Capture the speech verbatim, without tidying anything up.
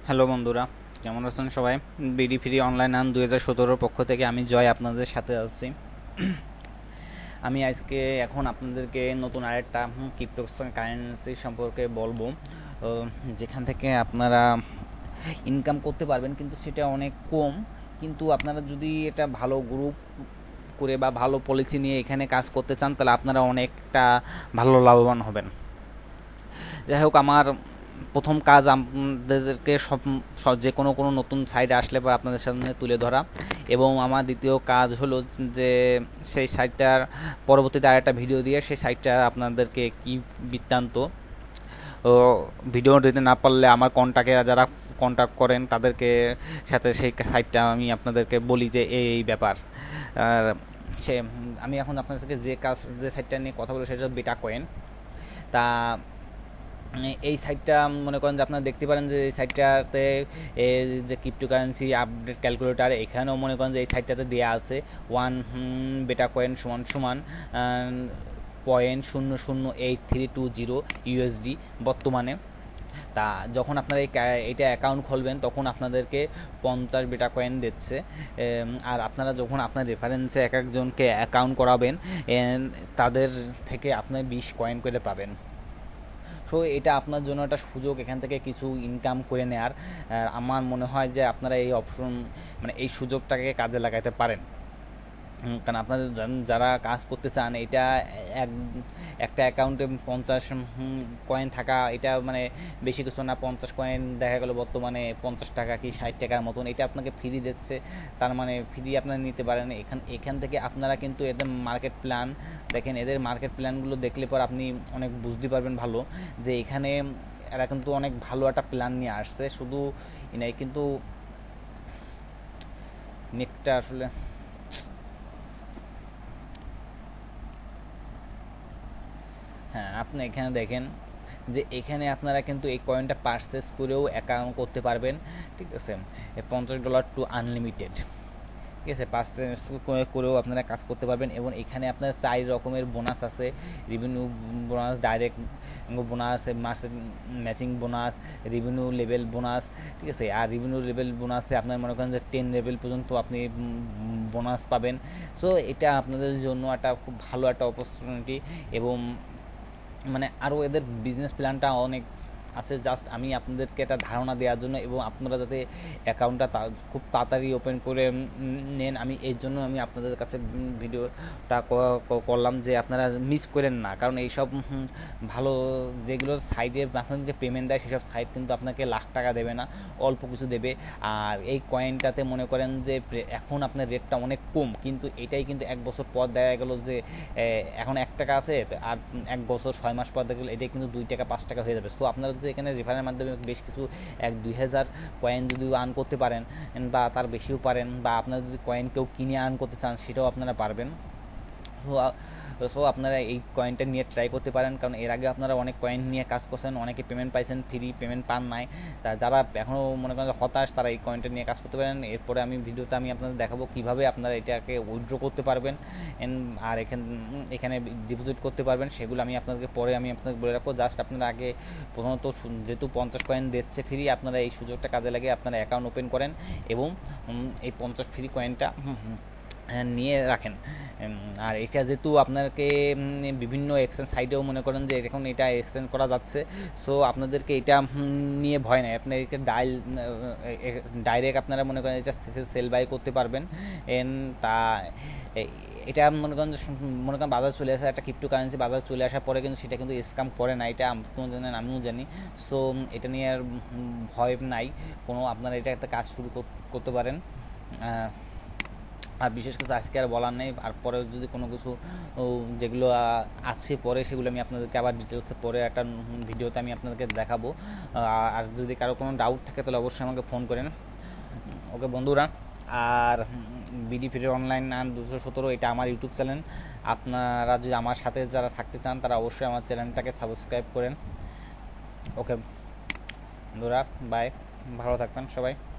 Hello বন্ধুরা, কেমন আছেন সবাই? বিডি ফ্রি অনলাইন আন দুই হাজার সতেরোর পক্ষ থেকে আমি জয় আপনাদের সাথে আছি। আমি আজকে এখন আপনাদেরকে নতুন আরেকটা ক্রিপ্টো কারেন্সি সম্পর্কে বলবো, আহ, যেখান থেকে আপনারা ইনকাম করতে পারবেন, কিন্তু সেটা অনেক কম। কিন্তু আপনারা যদি এটা ভালো গ্রুপ করে বা ভালো পলিসি নিয়ে এখানে কাজ করতে চান, তাহলে আপনারা অনেকটা ভালো লাভবান হবেন। যাই হোক, আমার প্রথম কাজ আপনাদেরকে সব সব- যে কোনো কোনো নতুন সাইট আসলে বা আপনাদের সামনে তুলে ধরা, এবং আমার দ্বিতীয় কাজ হলো যে সেই সাইটটার পরবর্তীতে আরেকটা ভিডিও দিয়ে সেই সাইটটা আপনাদেরকে কি বৃত্তান্ত ও ভিডিও দিতে না পারলে আমার কন্ট্যাক্টে যারা কন্ট্যাক্ট করেন তাদেরকে সাথে সেই সাইটটা আমি আপনাদেরকে বলি যে এই এই ব্যাপার। আর সে আমি এখন আপনাদেরকে যে কাজ যে সাইটটা নিয়ে কথা বলি সেটা বেটা কয়েন। তা এই সাইটটা মনে করেন যে আপনারা দেখতে পারেন যে এই সাইটটাতে যে ক্রিপ্টোকারেন্সি আপডেট ক্যালকুলেটার, এখানেও মনে করেন যে এই সাইটটাতে দেওয়া আছে ওয়ান বেটা কয়েন সমান সমান পয়েন্ট শূন্য শূন্য eight three two zero USD বর্তমানে। তা যখন আপনারা এই এটা অ্যাকাউন্ট খুলবেন তখন আপনাদেরকে পঞ্চাশ বেটা কয়েন দিচ্ছে। আর আপনারা যখন আপনার রেফারেন্সে এক একজনকে অ্যাকাউন্ট করাবেন, তাদের থেকে আপনি বিশ কয়েন করে পাবেন। সো এটা আপনার জন্য একটা সুযোগ এখান থেকে কিছু ইনকাম করে নেওয়ার। আমার মনে হয় যে আপনারা এই অপশন মানে এই সুযোগটাকে কাজে লাগাতে পারেন। কারণ আপনাদের যারা কাজ করতে চান, এটা এক একটা অ্যাকাউন্টে পঞ্চাশ কয়েন থাকা এটা মানে বেশি কিছু না। পঞ্চাশ কয়েন দেখা গেল বর্তমানে পঞ্চাশ টাকা কি ষাট টাকার মতন, এটা আপনাকে ফ্রি দিচ্ছে। তার মানে ফ্রি আপনারা নিতে পারেন। এখান এখান থেকে আপনারা কিন্তু এদের মার্কেট প্ল্যান দেখেন, এদের মার্কেট প্ল্যানগুলো দেখলে পর আপনি অনেক বুঝতে পারবেন ভালো যে এখানে এরা কিন্তু অনেক ভালো একটা প্ল্যান নিয়ে আসছে। শুধু নাই কিন্তু নেটটা আসলে হ্যাঁ, আপনি এখানে দেখেন যে এখানে আপনারা কিন্তু এই কয়েনটা পারচেস করেও অ্যাকাউন্ট করতে পারবেন। ঠিক আছে, পঞ্চাশ ডলার টু আনলিমিটেড। ঠিক আছে, পারচেস করেও আপনারা কাজ করতে পারবেন। এবং এখানে আপনার চার রকমের বোনাস আছে: revenue bonus, direct bonus, matching bonus, revenue level bonus. ঠিক আছে, আর রেভিনিউ লেভেল বোনাসে আপনার মনে করেন যে টেন লেভেল পর্যন্ত আপনি বোনাস পাবেন। সো এটা আপনাদের জন্য একটা খুব ভালো একটা অপরচুনিটি। এবং মানে আরও এদের বিজনেস প্ল্যানটা অনেক আছে। জাস্ট আমি আপনাদেরকে একটা ধারণা দেওয়ার জন্য, এবং আপনারা যাতে অ্যাকাউন্টটা খুব তাড়াতাড়ি ওপেন করে নেন, আমি এই জন্য আমি আপনাদের কাছে ভিডিওটা করলাম যে আপনারা মিস করেন না। কারণ এইসব ভালো যেগুলো সাইডে আপনাদেরকে পেমেন্ট দেয় সেসব সাইট কিন্তু আপনাকে লাখ টাকা দেবে না, অল্প কিছু দেবে। আর এই কয়েনটাতে মনে করেন যে এখন আপনার রেটটা অনেক কম, কিন্তু এটাই কিন্তু এক বছর পর দেখা গেল যে এখন এক টাকা আছে, আর এক বছর ছয় মাস পর দেখা গেলো এটাই কিন্তু দুই টাকা পাঁচ টাকা হয়ে যাবে। তো আপনারা যদি এখানে রেফারের মাধ্যমে বেশ কিছু এক দুই হাজার কয়েন যদি আর্ন করতে পারেন, বা তার বেশিও পারেন, বা আপনারা যদি কয়েন কেউ কিনে আর্ন করতে চান সেটাও আপনারা পারবেন। সো সো আপনারা এই কয়েনটা নিয়ে ট্রাই করতে পারেন। কারণ এর আগে আপনারা অনেক কয়েন নিয়ে কাজ করছেন, অনেকে পেমেন্ট পাইছেন, ফ্রি পেমেন্ট পান নাই। তা যারা এখনও মনে করেন হতাশ, তারা এই কয়েনটা নিয়ে কাজ করতে পারেন। এরপরে আমি ভিডিওতে আমি আপনাদের দেখাবো কীভাবে আপনারা এটাকে উইথড্র করতে পারবেন আর এখানে এখানে ডিপোজিট করতে পারবেন। সেগুলো আমি আপনাদেরকে পরে আমি আপনাদের বলে রাখবো। জাস্ট আপনারা আগে প্রথমত যেহেতু পঞ্চাশ কয়েন দিচ্ছে ফ্রি, আপনারা এই সুযোগটা কাজে লাগিয়ে আপনারা অ্যাকাউন্ট ওপেন করেন এবং এই পঞ্চাশ ফ্রি কয়েনটা নিয়ে রাখেন। আর এটা যেহেতু আপনাকে বিভিন্ন এক্সচেঞ্জ সাইটেও মনে করেন যে এখন এটা এক্সচেঞ্জ করা যাচ্ছে, সো আপনাদেরকে এটা নিয়ে ভয় নাই। আপনি এটা ডাইল ডাইরেক্ট আপনারা মনে করেন এটা সেল বাই করতে পারবেন। তা এটা মনে করেন মনে করেন বাজার চলে আসে, একটা ক্রিপ্টো কারেন্সি বাজার চলে আসার পরে কিন্তু সেটা কিন্তু স্ক্যাম করে না, এটা আপনিও জানেন আমিও জানি। সো এটা নিয়ে আর ভয় নাই কোনো। আপনারা এটা একটা কাজ শুরু করতে পারেন। আর বিশেষ কিছু আজকে আর বলার নেই। আর পরে যদি কোনো কিছু যেগুলো আছে পরে সেগুলো আমি আপনাদেরকে আবার ডিটেলসে পরে একটা ভিডিওতে আমি আপনাদেরকে দেখাবো। আর যদি কারো কোনো ডাউট থাকে তাহলে অবশ্যই আমাকে ফোন করেন। ওকে বন্ধুরা, আর বিডি ফ্রি অনলাইন আর দুশো সতেরো এটা আমার ইউটিউব চ্যানেল। আপনারা যদি আমার সাথে যারা থাকতে চান তারা অবশ্যই আমার চ্যানেলটাকে সাবস্ক্রাইব করেন। ওকে বন্ধুরা, বাই, ভালো থাকবেন সবাই।